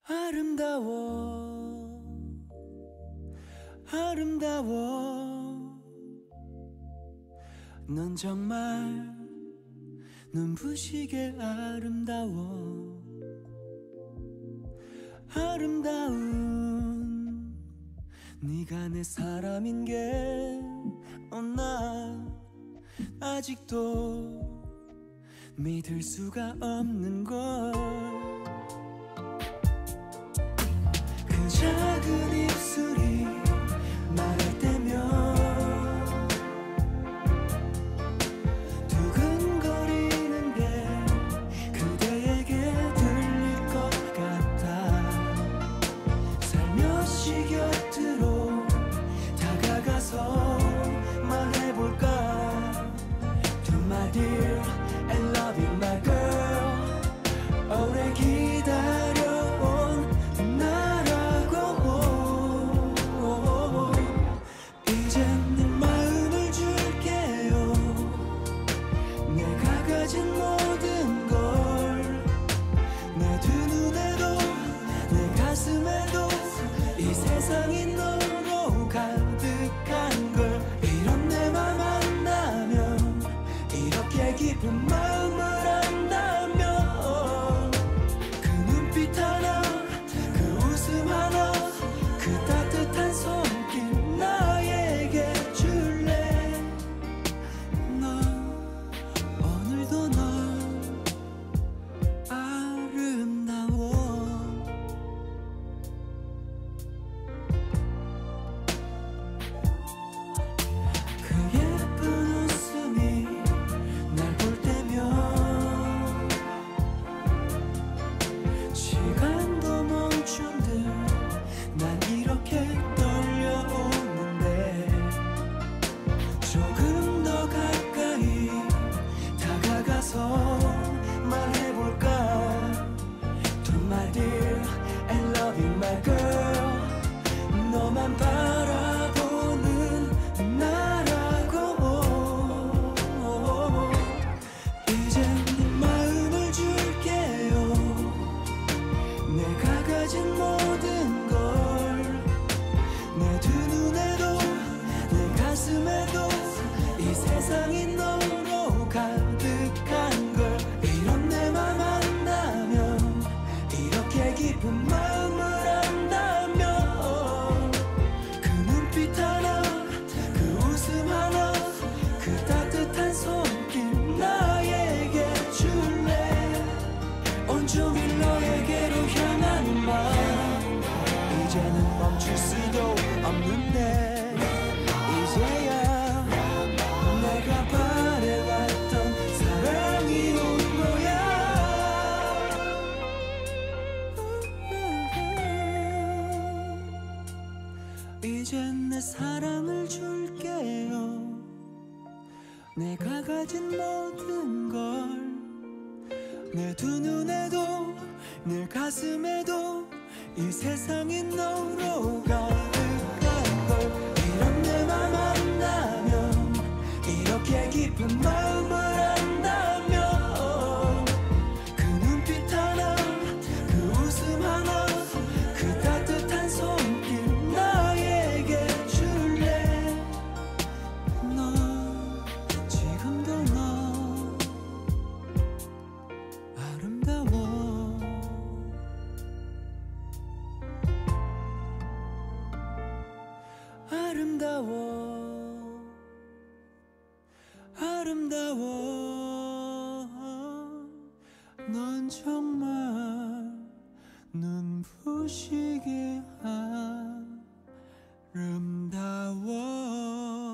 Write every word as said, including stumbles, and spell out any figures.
아름다워 아름다워 넌 정말 눈부시게 아름다워 아름다운 네가 내 사람인 게 어, 나 아직도 믿을 수가 없는 걸 그 작은 입술이 말할 때면 두근거리는 게 그대에게 들릴 것 같아 살며시 곁으로 다가가서 말해볼까 To my dear, I love you my girl 오래 기다려온 나라고 이젠 내 마음을 줄게요 내가 가진 모든 걸 내 두 눈에도 내 가슴에도 이 세상이 너로 가득한 걸 이런 내 맘 안다면 이렇게 깊은 마음을 안다면 그 눈빛 하나 그 웃음 하나 그 따뜻한 손길 나에게 줄래 넌 오늘도 넌 아름다워 그 예쁜 웃음이 날 볼 때면 시간도 멈춘 듯 난 이렇게 떨려오는데 조금 더 가까이 다가가서 말해볼까 To my dear, I love you my girl 너만 바라보는 나라고 이젠 네 마음을 줄게요 내가 가진 모든 걸 내 두 눈에도 내 가슴에도 이 세상이 너로 가득한 걸 이런 내 맘 안다면 이렇게 깊은 마음을 안다면 그 눈빛 하나 그 웃음 하나 그 따뜻한 손길 나에게 줄래 온종일 너에게로 향하는 마음 이제는 멈출 수도 없는데 이제야 내가 바래왔던 사랑이 온 거야 이젠 내 사랑을 줄게요 내가 가진 모든 걸 내 두 눈에도 내 가슴에도 이 세상이 너로 가득한 걸 이런 내 맘 안다면 이렇게 깊은 마음을 안다면 그 눈빛 하나 그 웃음 하나 그 따뜻한 손길 나에게 줄래 너 지금도 너 아름다워 아름다워 아름다워 넌 정말 눈부시게 아름다워